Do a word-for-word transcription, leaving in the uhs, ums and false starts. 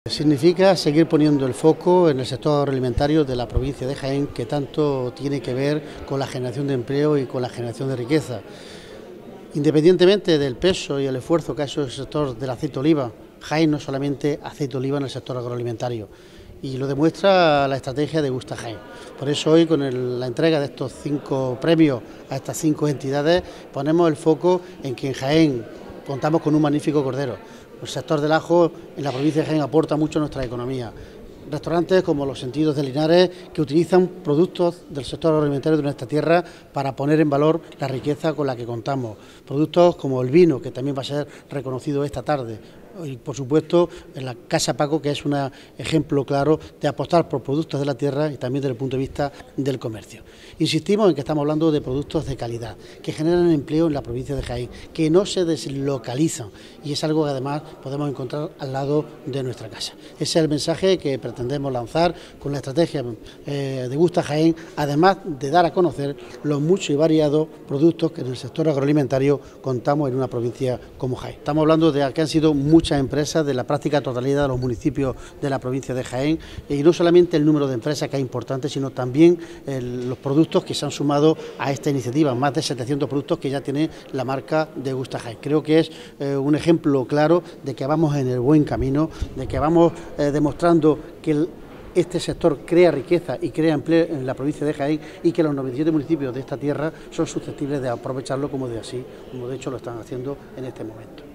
Significa seguir poniendo el foco en el sector agroalimentario de la provincia de Jaén, que tanto tiene que ver con la generación de empleo y con la generación de riqueza. Independientemente del peso y el esfuerzo que ha hecho el sector del aceite de oliva, Jaén no es solamente aceite de oliva en el sector agroalimentario, y lo demuestra la estrategia de Gusta Jaén. Por eso hoy, con el, la entrega de estos cinco premios a estas cinco entidades, ponemos el foco en que en Jaén contamos con un magnífico cordero. El sector del ajo en la provincia de Jaén aporta mucho a nuestra economía. Restaurantes como Los Sentidos de Linares, que utilizan productos del sector agroalimentario de nuestra tierra para poner en valor la riqueza con la que contamos. Productos como el vino, que también va a ser reconocido esta tarde. Y por supuesto en la Casa Paco, que es un ejemplo claro de apostar por productos de la tierra y también desde el punto de vista del comercio. Insistimos en que estamos hablando de productos de calidad, que generan empleo en la provincia de Jaén, que no se deslocalizan, y es algo que además podemos encontrar al lado de nuestra casa. Ese es el mensaje que pretendemos lanzar con la estrategia eh, de Gusta Jaén, además de dar a conocer los muchos y variados productos que en el sector agroalimentario contamos en una provincia como Jaén. Estamos hablando de que han sido muchas empresas de la práctica totalidad de los municipios de la provincia de Jaén, y no solamente el número de empresas, que es importante, sino también el, los productos que se han sumado a esta iniciativa, más de setecientos productos que ya tiene la marca de Gusta Jaén. Creo que es eh, un ejemplo claro de que vamos en el buen camino, de que vamos eh, demostrando que el, este sector crea riqueza y crea empleo en la provincia de Jaén, y que los noventa y siete municipios de esta tierra son susceptibles de aprovecharlo como de así, como de hecho lo están haciendo en este momento.